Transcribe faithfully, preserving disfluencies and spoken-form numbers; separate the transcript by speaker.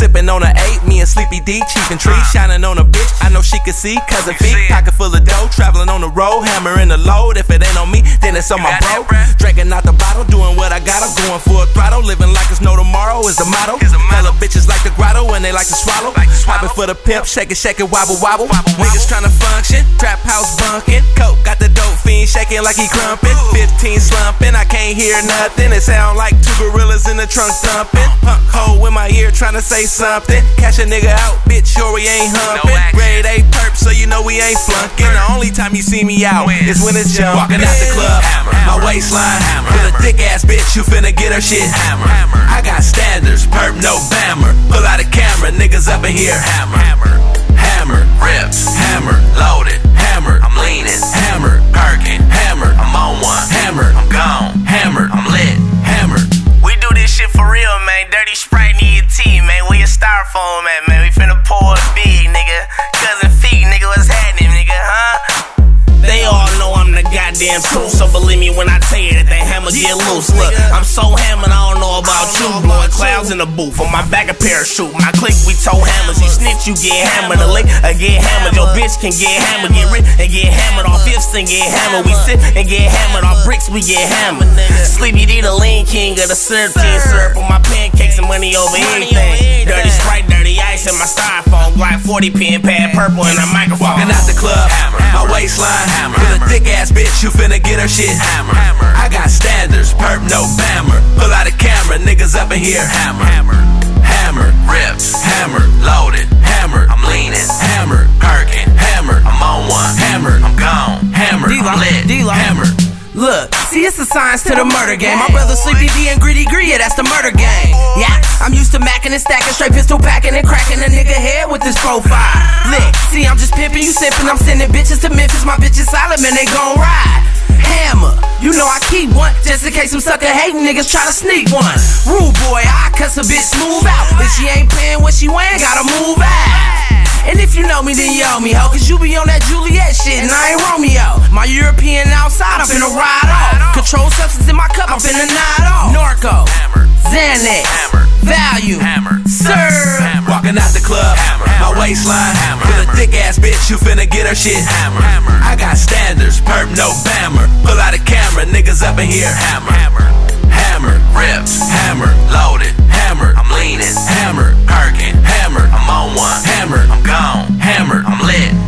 Speaker 1: sipping on a eight, me and Sleepy D, chiefin' trees, shining on a bitch. I know she can see, cause her feet, pocket full of dough, traveling on the road, hammering the load. If it ain't on me, then it's on my bro. Drinking out the bottle, doing what I gotta, going for a throttle, living like it's no tomorrow is the motto. Hella bitches like the grotto and they like to swallow. Poppin' for the pimp, shake it, shake it, wobble, wobble. Niggas tryna function, trap house bunkin'. Coke got the dope fiend shaking like he crumpin'. Fifteen slumpin', I can't hear nothing. It sound like two gorillas in the trunk thumpin'. Punk hole in my ear tryna say something. Cash a nigga out, bitch, sure we ain't humpin'. Grade A perp, so you know we ain't flunkin'. The only time you see me out is when it's jumpin'. Walking out the club, my waistline with a thick ass bitch, you finna get her shit hammer. I got standards, perp, no bammer. Pull out a camera, niggas up in here. Hammer, hammer, hammer, rips, hammer, loaded, hammer, I'm leaning, hammer, perking, hammer, I'm on one, hammer, I'm gone, hammer, I'm lit, hammer.
Speaker 2: We do this shit for real, man. Dirty Sprite in your tea, man. Where your styrofoam at, man? We finna pour a big, nigga. Cousin Feet, nigga, what's happening, nigga, huh? They all know I'm the goddamn truth, so believe me when I tell you that they hammer get loose. Look, I'm so hammered, I don't know about you. Blowing clouds in the booth, on my back a parachute. My clique, we tow hammers. You snitch, you get hammered. A lick, I get hammered. Your bitch can get hammered. Get rich and get hammered off fifths and get hammered. We sit and get hammered off bricks, we get hammered. Sleepy D, the lean king of the syrup team. Syrup on my pancakes and money over anything. Dirty Sprite, dirty ice in my styrofoam. Glock forty pin pad, purple in a microphone.
Speaker 1: Walking out the club, my waistline with a thick ass bitch, you finna get her shit hammer. I got standards, perp, no bammer. Pull out a camera, niggas up in here. Hammer, hammer, hammer, rips, hammer, loaded, hammer, I'm leaning, hammer, perking, hammer, I'm on one, hammer, I'm gone, hammer, I'm lit, hammer.
Speaker 3: Look, see it's a science to the murder game. My brother Sleepy D and Gritty Gritty, yeah, that's the murder game. Yeah, I'm used to macking and stacking, straight pistol packing and cracking a nigga head with this profile. Lick, see I'm just pimping, you sipping, I'm sending bitches to Memphis. My bitches solid, man, they gon' ride. Hammer, you know I keep one, just in case some sucker hating niggas try to sneak one. Rude boy, I cuss a bitch smooth out. If she ain't paying what she wearing, gotta move out. And if you know me, then you owe me, ho, cause you be on that Juliet shit and I ain't Romeo. My European outside, I'm finna ride off. Controlled substance in my cup, I'm finna nod off. Norco, Xanax, Value, Sir.
Speaker 1: Walking out the club, my waistline with a thick ass bitch, you finna get her shit hammer. I got standards, perp, no bammer. Pull out a camera, niggas up in here. Hammer, hammer, hammer, rips, hammer, loaded, hammer, I'm leaning, hammer, perking, hammer, I'm on one, hammer, I'm gone, hammer, I'm lit.